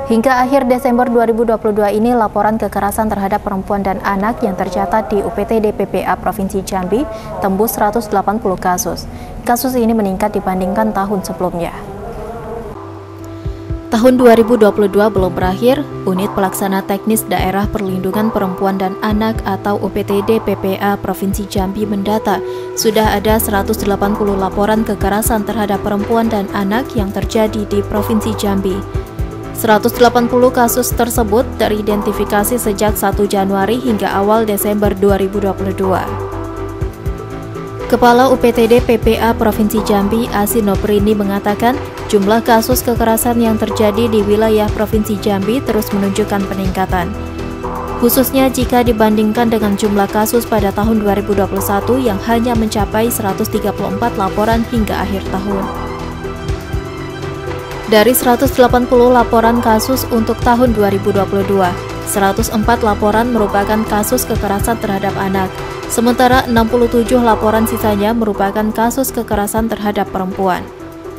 Hingga akhir Desember 2022 ini, laporan kekerasan terhadap perempuan dan anak yang tercatat di UPTD PPA Provinsi Jambi tembus 180 kasus. Kasus ini meningkat dibandingkan tahun sebelumnya. Tahun 2022 belum berakhir, Unit Pelaksana Teknis Daerah Perlindungan Perempuan dan Anak atau UPTD PPA Provinsi Jambi mendata sudah ada 180 laporan kekerasan terhadap perempuan dan anak yang terjadi di Provinsi Jambi. 180 kasus tersebut teridentifikasi sejak 1 Januari hingga awal Desember 2022. Kepala UPTD PPA Provinsi Jambi, Asi Noprini mengatakan, jumlah kasus kekerasan yang terjadi di wilayah Provinsi Jambi terus menunjukkan peningkatan. Khususnya jika dibandingkan dengan jumlah kasus pada tahun 2021 yang hanya mencapai 134 laporan hingga akhir tahun. Dari 180 laporan kasus untuk tahun 2022, 104 laporan merupakan kasus kekerasan terhadap anak, sementara 67 laporan sisanya merupakan kasus kekerasan terhadap perempuan.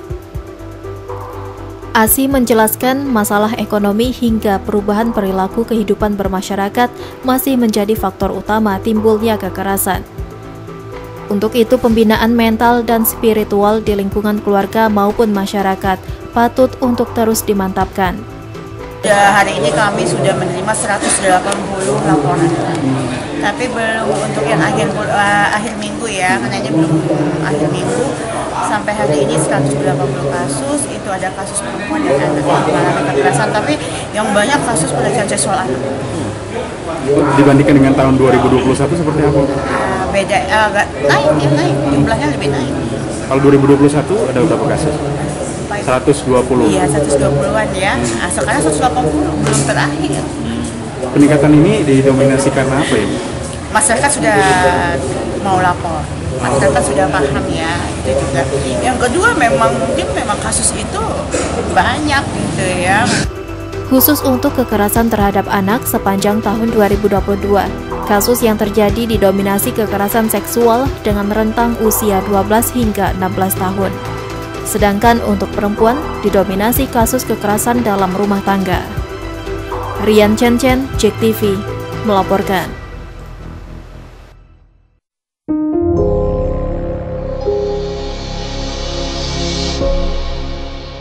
Asi menjelaskan masalah ekonomi hingga perubahan perilaku kehidupan bermasyarakat masih menjadi faktor utama timbulnya kekerasan. Untuk itu, pembinaan mental dan spiritual di lingkungan keluarga maupun masyarakat patut untuk terus dimantapkan. Hari ini kami sudah menerima 180 laporan, tapi belum untuk yang akhir minggu ya, karena ini belum akhir minggu. Sampai hari ini 180 kasus, itu ada kasus perempuan dan anak yang mengalami kekerasan, tapi yang banyak kasus pelecehan seksual anak. Dibandingkan dengan tahun 2021 seperti apa? Beda, agak naik, jumlahnya lebih naik. Kalau 2021 ada berapa kasus? 120. Iya, 120-an ya. Sekarang 180, belum terakhir. Peningkatan ini didominasi karena apa ya? Masyarakat sudah mau lapor. Masyarakat sudah paham ya, itu juga. Yang kedua mungkin kasus itu banyak gitu ya. Khusus untuk kekerasan terhadap anak sepanjang tahun 2022, kasus yang terjadi didominasi kekerasan seksual dengan rentang usia 12 hingga 16 tahun. Sedangkan untuk perempuan didominasi kasus kekerasan dalam rumah tangga. Rian Chen, JEK TV, melaporkan.